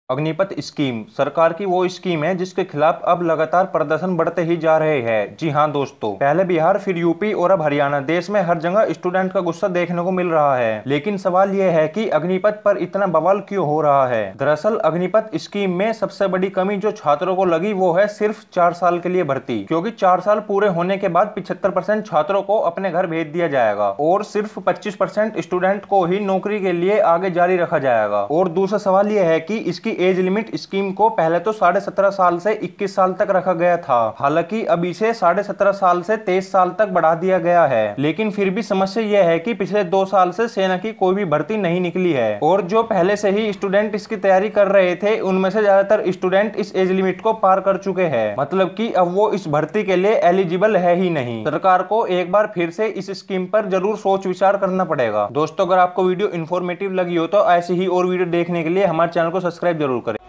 Agnipath scheme सरकार की वो स्कीम है जिसके खिलाफ अब लगातार प्रदर्शन बढ़ते ही जा रहे हैं। जी हां दोस्तों, पहले बिहार, फिर यूपी और अब हरियाणा, देश में हर जगह स्टूडेंट का गुस्सा देखने को मिल रहा है। लेकिन सवाल यह है कि अग्निपथ पर इतना बवाल क्यों हो रहा है। दरअसल अग्निपथ स्कीम में सबसे बड़ी कमी जो छात्रों को लगी वो है सिर्फ 4 साल के लिए भर्ती, क्योंकि 4 साल पूरे होने के बाद 75% छात्रों को अपने घर भेज दिया जाएगा और सिर्फ 25% स्टूडेंट को ही नौकरी के लिए आगे जारी रखा जाएगा। और दूसरा सवाल यह है कि इसकी एज लिमिट स्कीम को पहले तो 17.5 साल से 21 साल तक रखा गया था। हालांकि अब इसे 17.5 साल से 23 साल तक बढ़ा दिया गया है। लेकिन फिर भी समस्या यह है कि पिछले 2 साल से सेना की कोई भी भर्ती नहीं निकली है और जो पहले से ही स्टूडेंट इसकी तैयारी कर रहे थे उनमें से ज्यादातर स्टूडेंट इस एज लिमिट को पार कर चुके हैं। मतलब कि अब वो इस भर्ती के लिए एलिजिबल है ही नहीं। सरकार को एक बार फिर से इस स्कीम पर जरूर सोच विचार करना पड़ेगा। दोस्तों, अगर आपको वीडियो इन्फॉर्मेटिव लगी हो तो ऐसी ही और वीडियो देखने के लिए हमारे चैनल को सब्सक्राइब जरूर करें।